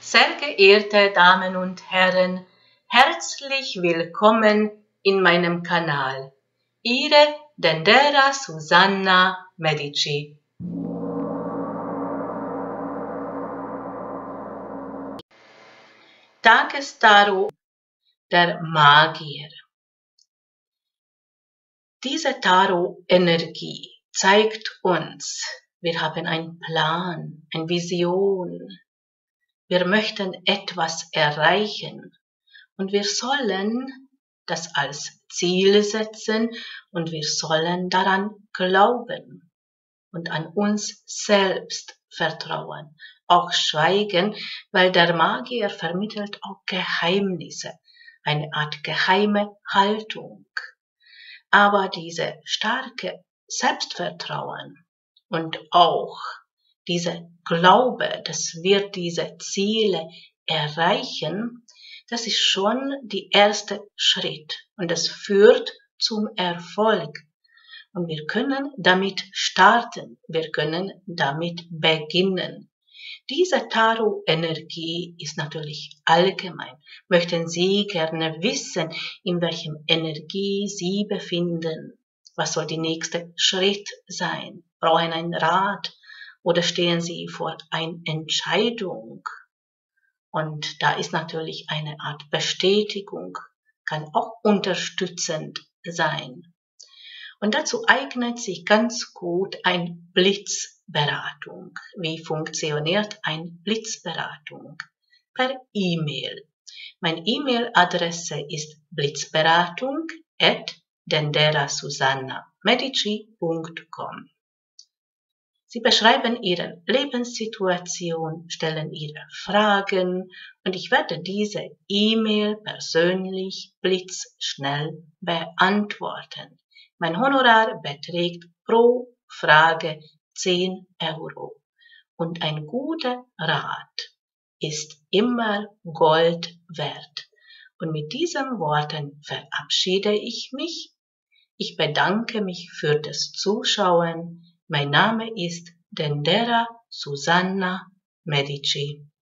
Sehr geehrte Damen und Herren, herzlich willkommen in meinem Kanal. Ihre Dendera Susanna Medici. Tagestarot der Magier. Diese Tarot-Energie zeigt uns, wir haben einen Plan, eine Vision. Wir möchten etwas erreichen und wir sollen das als Ziel setzen und wir sollen daran glauben und an uns selbst vertrauen, auch schweigen, weil der Magier vermittelt auch Geheimnisse, eine Art geheime Haltung. Aber diese starke Selbstvertrauen und auch diese Glaube, dass wir diese Ziele erreichen, das ist schon der erste Schritt und das führt zum Erfolg. Und wir können damit starten, wir können damit beginnen. Diese Tarot-Energie ist natürlich allgemein. Möchten Sie gerne wissen, in welchem Energie Sie befinden? Was soll der nächste Schritt sein? Brauchen einen Rat? Oder stehen Sie vor einer Entscheidung? Und da ist natürlich eine Art Bestätigung, kann auch unterstützend sein. Und dazu eignet sich ganz gut eine Blitzberatung. Wie funktioniert eine Blitzberatung? Per E-Mail. Meine E-Mail-Adresse ist blitzberatung@denderasusanna.medici.com. Sie beschreiben Ihre Lebenssituation, stellen Ihre Fragen und ich werde diese E-Mail persönlich blitzschnell beantworten. Mein Honorar beträgt pro Frage 10 € und ein guter Rat ist immer Gold wert. Und mit diesen Worten verabschiede ich mich. Ich bedanke mich für das Zuschauen. Mein Name ist Dendera Susanna Medici.